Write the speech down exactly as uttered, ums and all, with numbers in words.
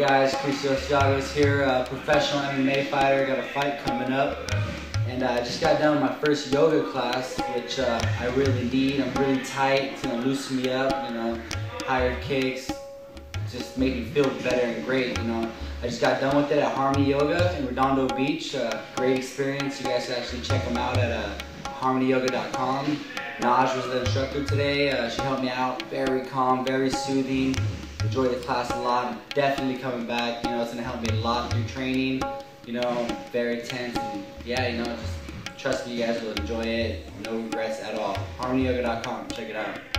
guys? Christos Giagos here, uh, professional M M A fighter. Got a fight coming up, and I uh, just got done with my first yoga class, which uh, I really need. I'm really tight. It's gonna loosen me up. You know, higher kicks, just make me feel better and great. You know, I just got done with it at Harmony Yoga in Redondo Beach. Uh, great experience. You guys can actually check them out at uh, harmony yoga dot com. Naj was the instructor today. Uh, she helped me out. Very calm, very soothing. Enjoyed the class a lot. I'm definitely coming back. You know, it's gonna help me a lot through training. You know, very tense, and yeah, you know, just trust me, you guys will enjoy it. No regrets at all. harmony yoga dot com. Check it out.